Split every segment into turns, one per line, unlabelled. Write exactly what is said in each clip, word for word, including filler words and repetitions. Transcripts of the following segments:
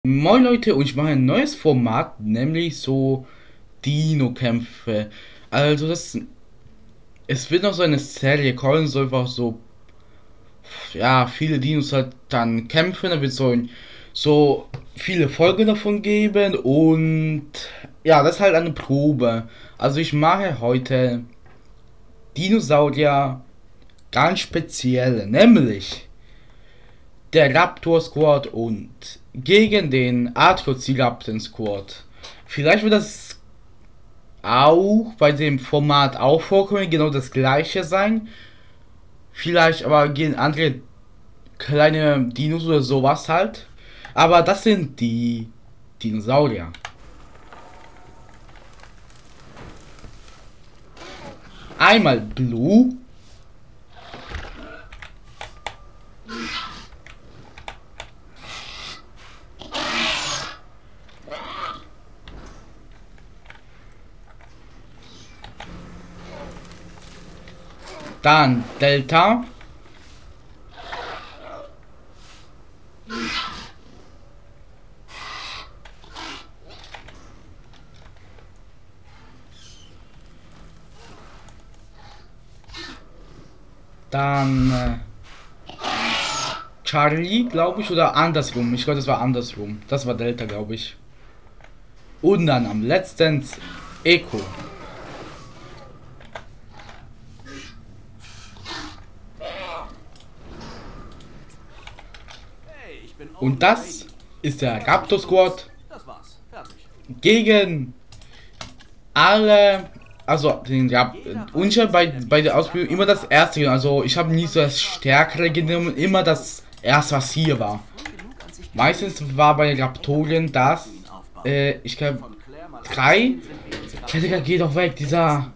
Moin Leute, und ich mache ein neues Format, nämlich so Dino-Kämpfe. Also das, es wird noch so eine Serie kommen, so einfach so, ja, viele Dinos halt dann kämpfen, da wird so, ein, so viele Folgen davon geben und ja, das ist halt eine Probe. Also ich mache heute Dinosaurier ganz speziell, nämlich der Raptor Squad und gegen den Arthociraptor Squad. Vielleicht wird das auch bei dem Format auch vorkommen, genau das gleiche sein. Vielleicht aber gegen andere kleine Dinos oder sowas halt. Aber das sind die Dinosaurier. Einmal Blue. Dann Delta. Dann äh, Charlie, glaube ich, oder andersrum. Ich glaube, das war andersrum. Das war Delta, glaube ich. Und dann am letzten Echo. Und das ist der Raptor Squad gegen alle, also den ja, und bei, bei der Ausbildung immer das erste, also ich habe nie so das Stärkere genommen, immer das erste, was hier war. Meistens war bei den Raptorien das, äh, ich glaube, drei. Digga, geh doch weg, dieser.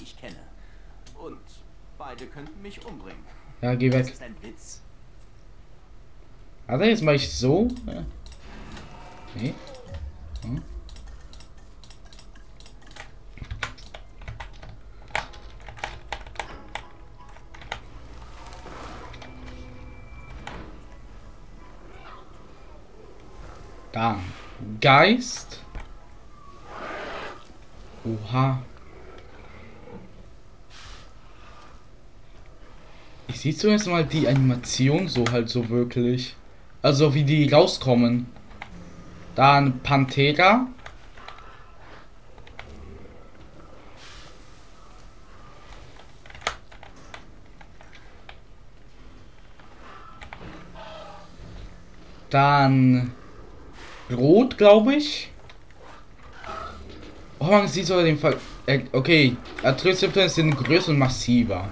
Ja, geh weg. Also jetzt mache ich so. Okay. Hm. Dann Geist. Oha. Ich sehe zuerst mal die Animation so halt so wirklich. Also wie die rauskommen. Dann Pantera. Dann Rot, glaube ich. Oh, man sieht sogar den Fall. Äh, okay, Atreus-Septon sind größer und massiver.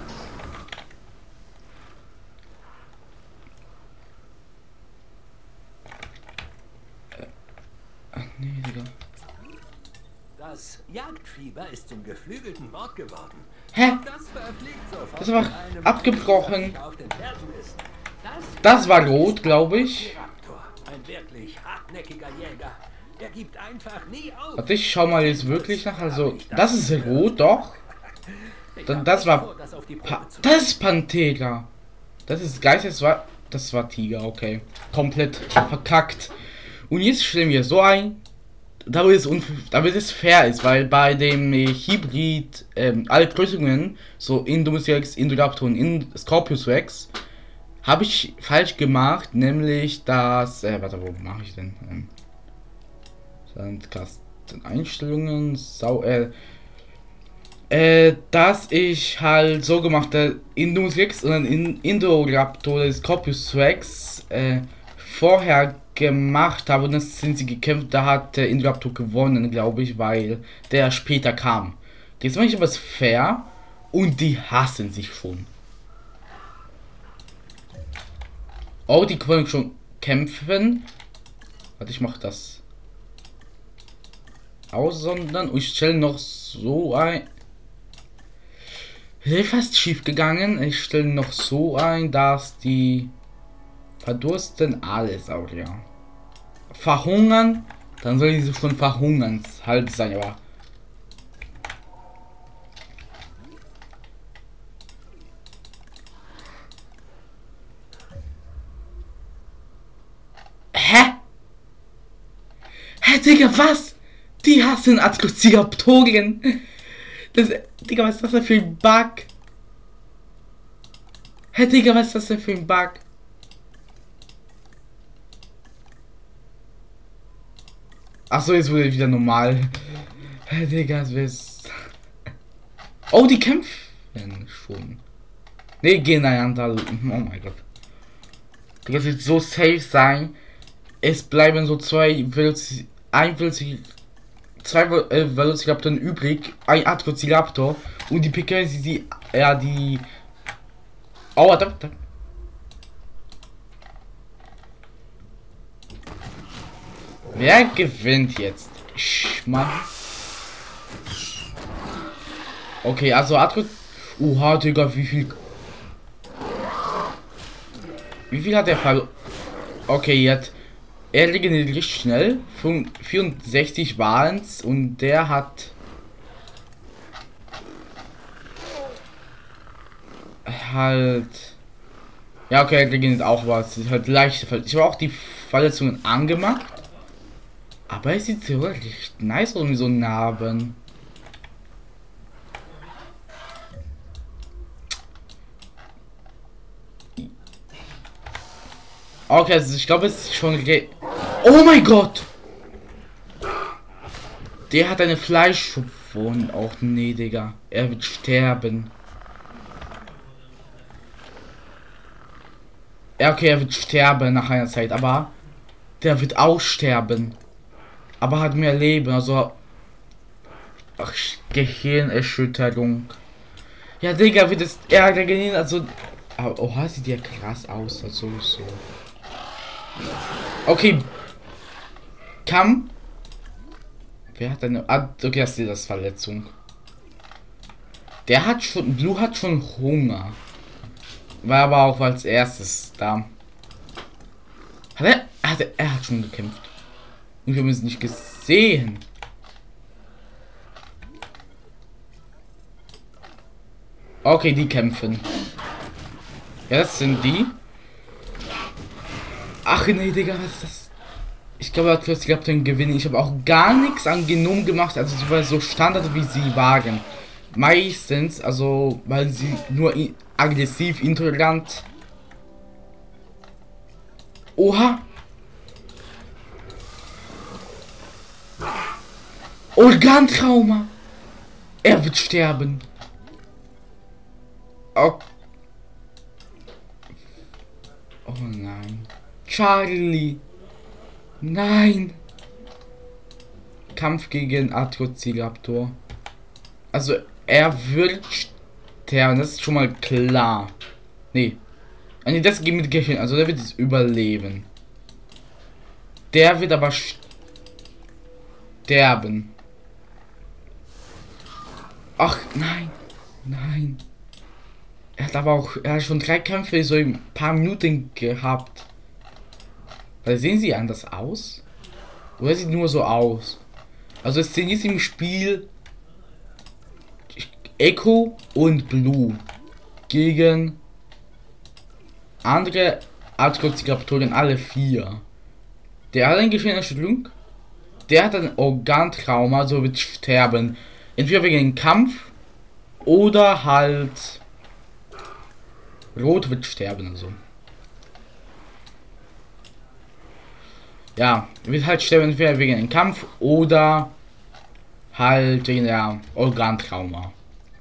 Äh, ach nee, Digga.
Das Jagdfieber ist zum geflügelten Wort geworden.
Hä?
Das verfliegt sofort.
Das war abgebrochen.
Auf den Fersen ist. Das,
Das war Rot, glaube ich.
Ein wirklich hartnäckiger Jäger. Er gibt einfach nie auf.
Warte, ich schau mal jetzt wirklich nach. Also, das ist Rot, doch. Dann, das war. Pa das ist Pantera. Das ist Geist, das war. Das war Tiger, okay. Komplett verkackt. Und jetzt stellen wir so ein, damit es, damit es fair ist, weil bei dem äh, Hybrid ähm, alle Größungen, so Indominus Rex, Indoraptor und in Scorpius Rex, habe ich falsch gemacht, nämlich das. Äh, warte, wo mache ich denn? Ähm, Sandkasten Einstellungen, Sau, äh, äh, dass ich halt so gemacht habe, Indominus Rex und dann in Indoraptor des Scorpius Rex äh, vorher gemacht habe und dann sind sie gekämpft, da hat der Indoraptor gewonnen, glaube ich, weil der später kam. Jetzt mache ich aber fair und die hassen sich schon. Oh, die wollen schon kämpfen. Warte, ich mache das aussondern und ich stelle noch so ein. Fast schief gegangen. Ich stelle noch so ein, dass die verdursten alle Saurier verhungern. Dann soll diese schon verhungern halt sein, aber. Hä? Hä, Digga, was? Die hassen Atrociraptorien. Das, Digga, was ist das denn für ein Bug? Hä, Digga, was ist das denn für ein Bug? Achso, jetzt wurde wieder normal. Hä, Digga, was ist... Oh, die kämpfen schon. Ne, gegeneinander. Oh mein Gott. Das wird so safe sein. Es bleiben so zwei Veloci ein Veloci zwei äh, Velociraptoren übrig, ein Atrociraptor und die picken sie die ja die oh, warte, warte. Wer gewinnt jetzt? Schmann. Okay, also Atro Oha, Digga, wie viel Wie viel hat der Fall? Okay, jetzt er regeneriert richtig schnell. vierundsechzig waren es und der hat halt ja okay, er regeneriert auch was. Ist halt leichte Verletzungen. Ich habe auch die Verletzungen angemacht, aber es sieht so richtig nice aus mit so Narben. Okay, also ich glaube, es ist schon... Oh mein Gott! Der hat eine Fleischwunde. Auch nee, Digga. Er wird sterben. Ja, okay, er wird sterben nach einer Zeit, aber... Der wird auch sterben. Aber hat mehr Leben, also... Ach, Gehirnerschütterung. Ja, Digga, wird es... Er regenerieren, also... Oh, sieht ja krass aus, also so... Okay. Kam. Wer hat eine... Ah, okay, das ist das Verletzung. Der hat schon... Blue hat schon Hunger. War aber auch als erstes da. Hat er... Hat er, er hat schon gekämpft. Und wir haben es nicht gesehen. Okay, die kämpfen. Ja, das sind die. Ach nee, Digga, was ist das? Ich glaube, ich glaube, den gewinnen. Ich habe auch gar nichts an Genom gemacht, also so, so Standard wie sie wagen. Meistens, also weil sie nur aggressiv, intolerant. Oha! Organtrauma! Er wird sterben. Oh, oh nein. Charlie. Nein. Kampf gegen Atrociraptor. Also er wird sterben, das ist schon mal klar. Nee. Nee, das geht mit Gehirn, also der wird es überleben. Der wird aber sterben. Ach nein. Nein. Er hat aber auch, er hat schon drei Kämpfe so ein paar Minuten gehabt. Weil sehen sie anders aus? Oder sieht nur so aus? Also es sind jetzt im Spiel Echo und Blue gegen andere Atrociraptoren, alle vier. Der hat eine Gehirnerschütterung. Der hat ein Organtrauma, so wird sterben. Entweder wegen dem Kampf oder halt Rot wird sterben, also. Ja, wird halt sterben entweder wegen dem Kampf oder halt wegen der Organtrauma.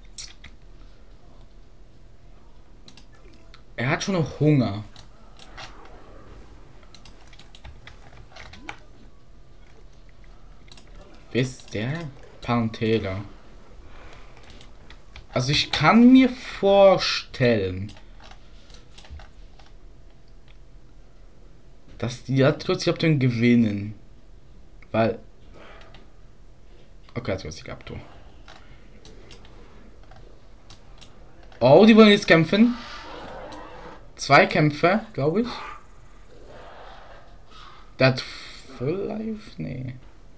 Er hat schon noch Hunger. Wer ist der? Panthera. Also ich kann mir vorstellen, dass die Atrociraptoren gewinnen. Weil... Okay, Atrociraptor. Oh, die wollen jetzt kämpfen. Zwei Kämpfe, glaube ich. Der hat Full Life? Nee.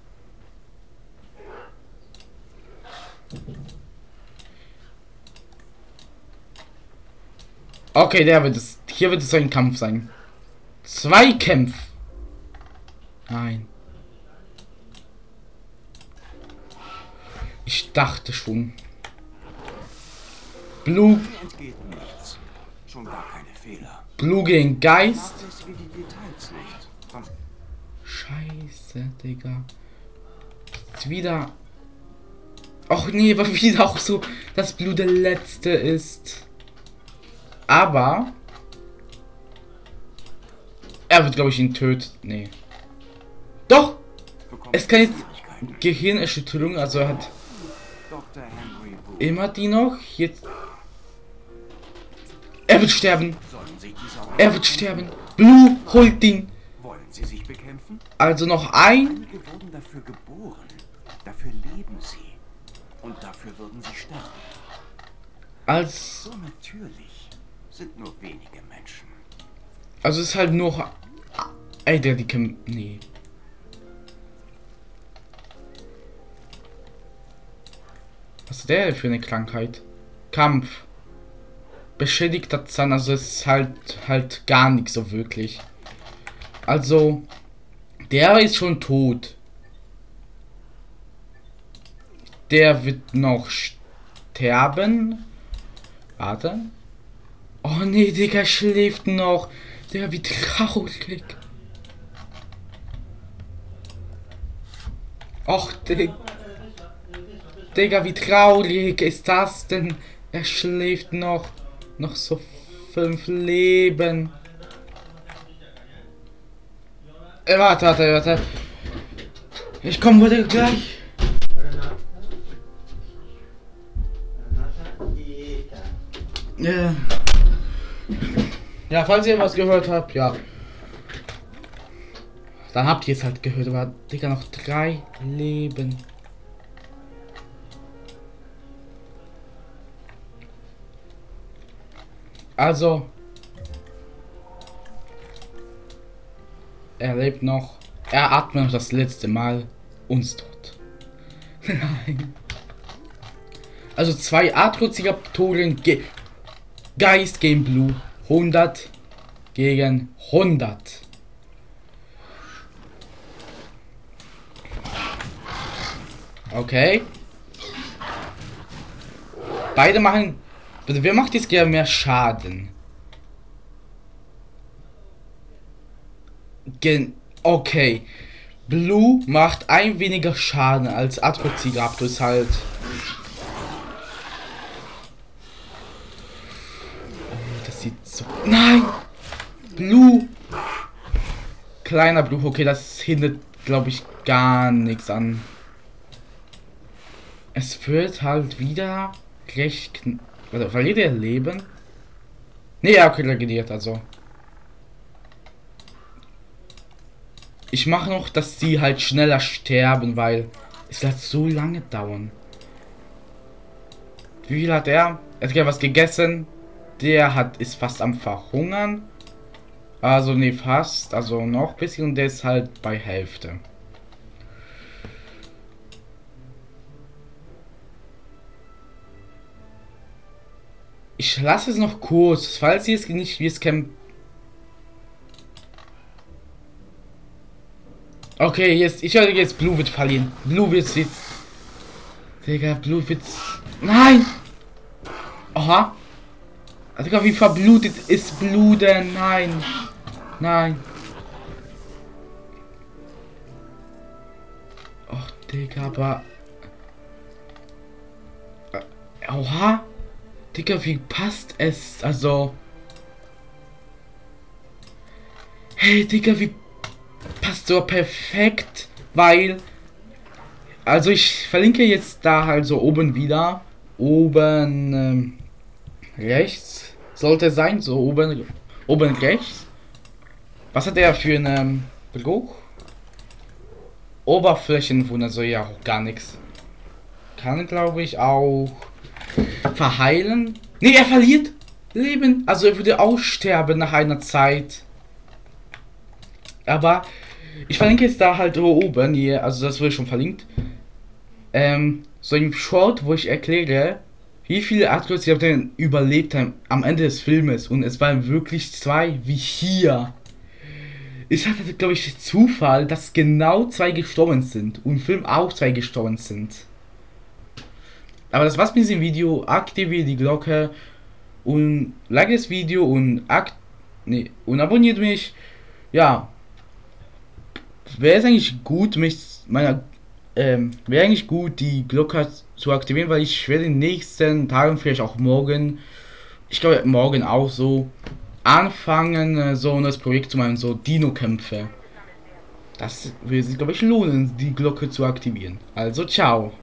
Okay, der wird es. Hier wird es ein Kampf sein. Zwei Kämpfe. Nein. Ich dachte schon. Blue.
Entgeht nichts. Schon gar keine Fehler.
Blue gegen Geist.
Das wie die Details nicht. Sonst
Scheiße, Digga. Ist wieder. Och nee, war wieder auch so, dass Blue der letzte ist. Aber. Er wird, glaube ich, ihn töten. Nee. Doch!
bekommt
Es kann jetzt
Schwierigkeiten.
Gehirnerschütterung, also er hat
Doktor Henry Wu.
immer die noch. Jetzt. Er wird sterben.
Sollen Sie dies auch
Er wird sterben. Blue holt ihn.
Wollen Sie sich bekämpfen?
Also noch ein.
Einige wurden dafür geboren. Dafür leben sie. Und dafür würden sie sterben.
Als.
So natürlich sind nur wenige Menschen.
Also es ist halt noch. Ey, der die kann. Nee. Was ist der für eine Krankheit? Kampf. Beschädigter Zahn, also es ist halt halt gar nichts so wirklich. Also der ist schon tot. Der wird noch sterben. Warte. Oh nee, Digga, schläft noch. Der wie traurig. Och, Digga. Digga, wie traurig ist das denn? Er schläft noch. Noch so fünf Leben. Äh, warte, warte, warte. Ich komme wieder gleich. Ja. Ja, falls ihr was gehört habt, ja. Dann habt ihr es halt gehört, aber Digga, noch drei Leben. Also. Er lebt noch. Er atmet noch das letzte Mal uns tot. Nein. Also zwei Atrociraptoren ge Geist gegen Blue. hundert gegen hundert. Okay. Beide machen. Also wer macht jetzt gerne mehr Schaden? Gen okay. Blue macht ein weniger Schaden als Atrociraptor ist halt. Oh, das sieht so. Nein! Blue! Kleiner Blue, okay, das hindert, glaube ich, gar nichts an. Es wird halt wieder recht. Also, verliert er Leben? Nee, er hat reagiert, also. Ich mache noch, dass sie halt schneller sterben, weil es wird so lange dauern. Wie viel hat er? Er hat ja was gegessen. Der hat ist fast am Verhungern. Also nee, fast. Also noch ein bisschen und der ist halt bei Hälfte. Ich lasse es noch kurz, falls ihr es nicht wie es kämpft. Okay, jetzt, ich höre jetzt, Blue wird verlieren. Blue wird jetzt. Digga, Blue wird. Nein! Aha. Digga, wie verblutet ist Blue denn? Nein. Nein. Och, Digga, aber. Oha. Digga, wie passt es? Also. Hey, Digga, wie passt so perfekt, weil. Also ich verlinke jetzt da halt so oben wieder. Oben ähm, rechts sollte sein, so oben oben rechts. Was hat er für einen Bruch? Oberflächenwunder, so ja auch gar nichts. Kann glaube ich auch verheilen. Nee, er verliert Leben. Also er würde aussterben nach einer Zeit. Aber ich verlinke jetzt da halt oben hier, also das wurde schon verlinkt. Ähm, so ein Short, wo ich erkläre, wie viele Atrociraptoren überlebt haben am Ende des Filmes. Und es waren wirklich zwei wie hier. Ich hatte, glaube ich, Zufall, dass genau zwei gestorben sind. Und im Film auch zwei gestorben sind. Aber das war's mit diesem Video. Aktiviert die Glocke und like das Video und akt nee, und abonniert mich. Ja. Wäre es eigentlich gut, mich meiner ähm, wäre eigentlich gut, die Glocke zu aktivieren, weil ich werde in den nächsten Tagen, vielleicht auch morgen, ich glaube morgen auch so, anfangen, so ein neues Projekt zu machen, so Dino-Kämpfe. Das würde sich, glaube ich, lohnen, die Glocke zu aktivieren. Also, ciao.